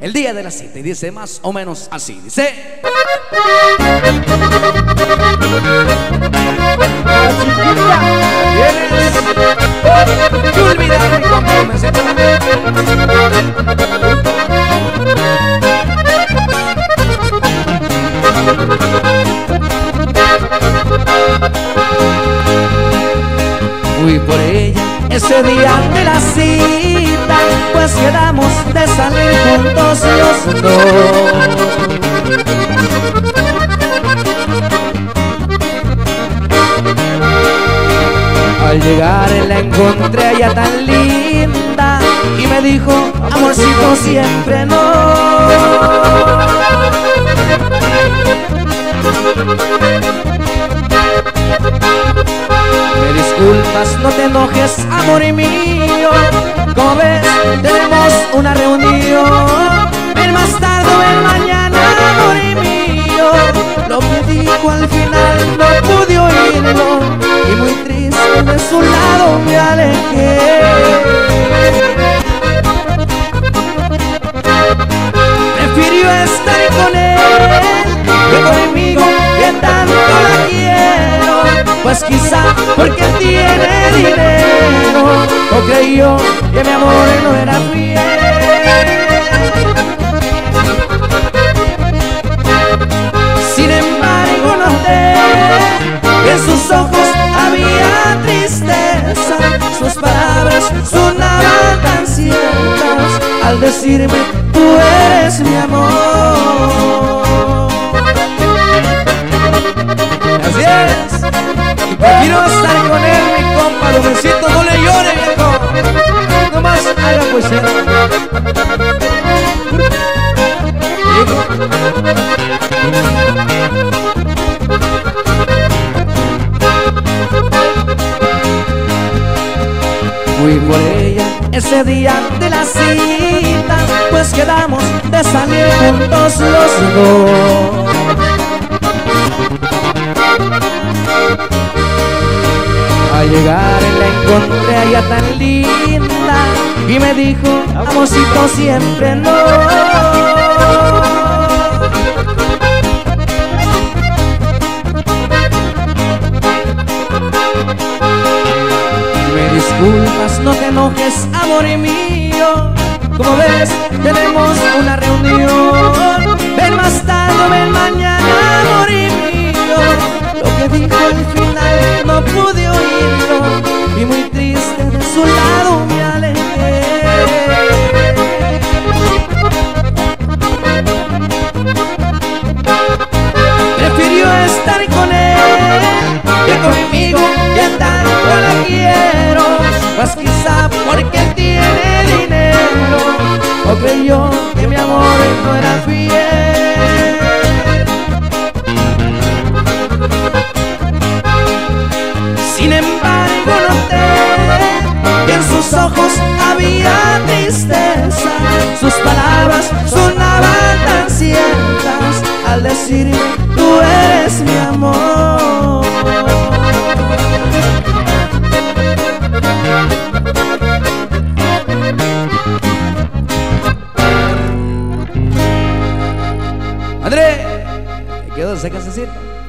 el día de la cita. Y dice más o menos así, dice: ¿Tienes que olvidar mi compromiso? Fui por ella ese día de la cita, pues quedamos de salir juntos los dos. Al llegar la encontré a ella tan linda y me dijo: amorcito, siempre no. Me disculpas, no te enojes, amor mío. Como ves, tenemos una reunión. Ven más tarde o ven mañana, amor mío. Lo que dijo al final no pude oírlo y muy triste de su lado me alejé. Prefirió estar con él que conmigo, que tanto la quiero. Pues quizá porque tiene dinero, o creyó que mi amor no era fiel. Sin embargo noté que en sus ojos había tristeza. Sus palabras sonaban tan ciertas al decirme: tú eres mi amor. Así es. Quiero estar con él, mi compa. Lo besito, no le llore, viejo. Nomás haga poesía. Fui por ella ese día de la cita, pues quedamos de salir juntos los dos. Al llegar la encontré a ella tan linda y me dijo: amorcito, siempre no. Me disculpas, no te enojes, amor mío. Como ves, tenemos una reunión. Ven más tarde, ven mañana, amor mío. Lo que dijo al final no pude oírlo y muy triste de su lado me alejé. Prefirió estar con él que conmigo, que tanto la quiero. Pues quizá porque él tiene dinero, o creyó que mi amor no era fiel. Sin embargo noté que en sus ojos había tristeza. Sus palabras sonaban tan ciertas al decirme: tú eres mi amor. André, ¿qué quedó esa casacita?